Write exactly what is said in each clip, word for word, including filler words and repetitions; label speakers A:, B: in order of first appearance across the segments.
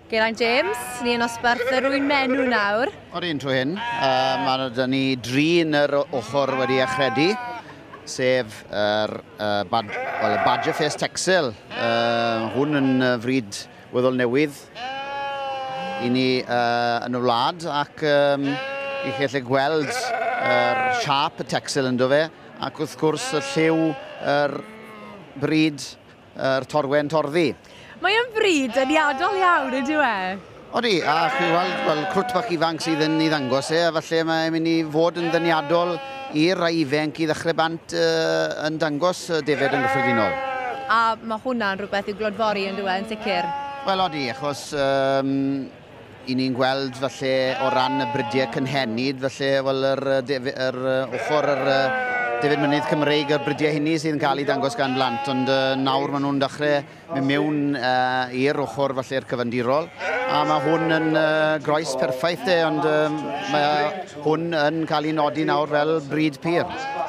A: Geraint James, ni yn osbarth yr wy'n menw nawr.
B: O'r un trwy hyn, uh, mae yna ni dri yn yr ochr wedi achredu, sef yr uh, bad, well, Badger Face Texel. Uh, hwn yn uh, fryd weddol newydd i ni uh, yn y wlad ac um, i chi gallu gweld yr uh, siap y Texel yn do fe, ac wrth gwrs y lliw yr bryd yr torwen torddi.
A: Mae yn bryd yn iadol iawn, ydyw e?
B: Odi, a chi weld, wel, crwt bach ifanc sydd yn ei ddangos e, a falle mae'n mynd i fod yn ddyniadol i'r rai ifenc i ddechrau bant uh, yn dangos uh, defed yn gyffredinol.
A: A mae hwnna'n rhywbeth i'w glodfori yn dweud yn sicr?
B: Wel, odi, achos um, i ni'n gweld falle o ran y brydiau cynhenid, falle wel, yr, yr, yr ochr yr defyd mynydd Cymreig yr brydiau hynny sydd yn cael ei dangos gan blant, ond uh, nawr maen nhw'n dechrau mynd mewn uh, i'r ochr falle'r cyfandirol, a mae hwn yn uh, groes perffaith de, ond uh, mae hwn yn cael ei nodi nawr fel bryd pyr.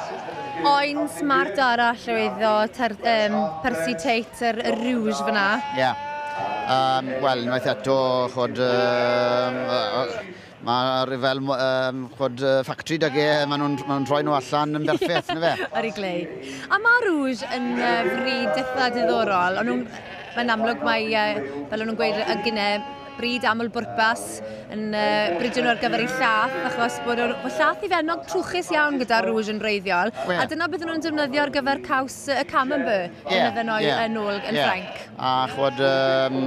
A: Oen smart arall oedd o um, Percy Tate, yr, yr rŵj fyna.
B: Ie. Yeah. Um, Wel, unwaith eto, chod... Uh, uh, Mae rhyfel um, chod uh, ffactri ag e, maen nhw'n ma nhw rhoi nhw allan yn berffaith, na fe?
A: Ar ei glei. A mae rŵj yn uh, fryd eitha diddorol, ond mae'n amlwg mae, uh, fel o'n nhw'n gweud, y gynnau bryd aml bwrpas yn uh, bryd nhw ar gyfer ei llath, achos bod y llath i fennog trwchus iawn gyda rŵj yn reiddiol, well, a dyna beth nhw'n defnyddio ar gyfer caws y uh, camembert
B: yeah,
A: yn y yeah, yn ôl yn yeah. Ffrainc.
B: A chod, um,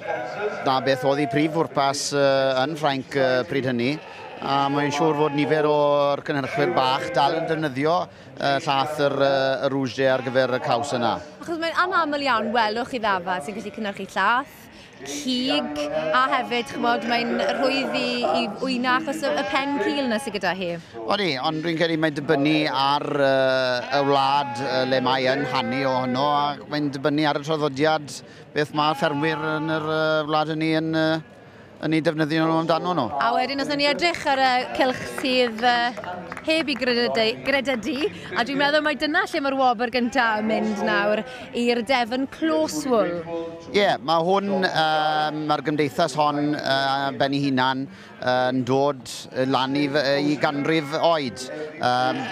B: na beth oedd ei prif bwrpas uh, yn Ffrainc uh, pryd hynny, a mae'n siŵr fod nifer o'r cynhyrchwyr bach dal yn defnyddio uh, llath yr, uh, y rŵj ar gyfer y caws yna.
A: Achos mae'n anaml iawn welwch i ddafad sy'n gallu cynhyrchu llath, cig, a hefyd, chmod, mae'n rhwydd i, i wyna achos y pen cil na sydd gyda hi.
B: Odi, ond dwi'n credu mae'n dibynnu ar uh, y wlad uh, le mae yn hannu ohono, a mae'n dibynnu ar y traddodiad beth mae ffermwyr yn yr uh, wlad hynny yn, uh, yn ei defnyddio nhw amdano nhw.
A: A wedyn, os ni edrych ar y cylch sydd uh, heb i gredydu, a dwi'n meddwl mai dyna lle mae'r wobr gyntaf yn mynd nawr i'r Devon Close Wool.
B: Ie, yeah, mae hwn, um, mae'r gymdeithas hon uh, ben ei hunan uh, yn dod lan i, i ganrif oed. Um,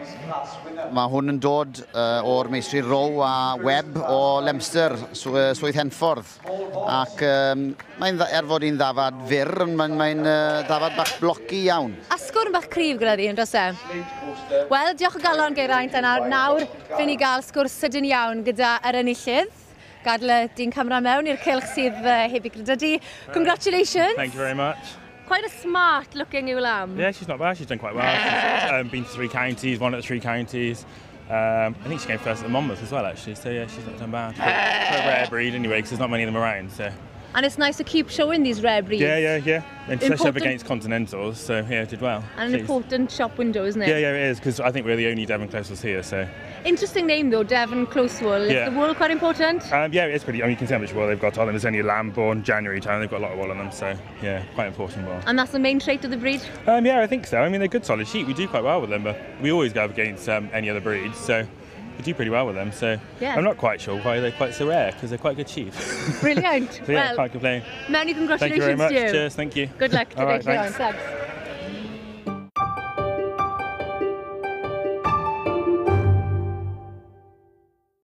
B: mae hwn yn dod uh, o'r meistri Row a Webb o Lemster, Swydd Henffordd. Ac um, mae'n er fod i'n ddafad fyr, mae'n mae uh, ddafad bach bloci iawn.
A: Asgwrn bach cryf gyda di, yn dros e? Wel, diolch o galon Geraint, a nawr fe ni gael sgwrs sydyn iawn gyda yr enillydd. Gadle di'n camera mewn i'r cylch sydd uh, heb i gredydu. Congratulations!
C: Thank you very much.
A: Quite a smart looking ewe lamb.
C: Yeah, she's not bad. She's done quite well. She's um, been to three counties, won at the three counties. Um, I think she came first at the Monmouth as well, actually. So yeah, she's not done bad. For, for a rare breed anyway, because there's not many of them around. So.
A: And it's nice to keep showing these rare breeds.
C: Yeah, yeah, yeah. And especially up against Continentals, so yeah, did well.
A: And an important shop window, isn't it?
C: Yeah, yeah, it is, because I think we're the only Devon Close Wools here, so.
A: Interesting name though, Devon Close Wool.
C: Yeah.
A: Is the wool quite important?
C: Um, yeah, it's pretty, I mean, you can see how much wool they've got on them. There's only a lamb born January time, they've got a lot of wool on them, so yeah, quite important wool.
A: And that's the main trait of the breed?
C: Um, yeah, I think so. I mean, they're good solid sheep. We do quite well with them, but we always go up against um, any other breeds, so we do pretty well with them, so yeah. I'm not quite sure why they're quite so rare, because they're quite good sheep.
A: Brilliant.
C: So yeah,
A: well,
C: can't complain.
A: Many congratulations
C: to you. Thank you very much.
A: To you.
C: Cheers, thank you.
A: Good luck.
C: All right, thanks.
A: Thanks.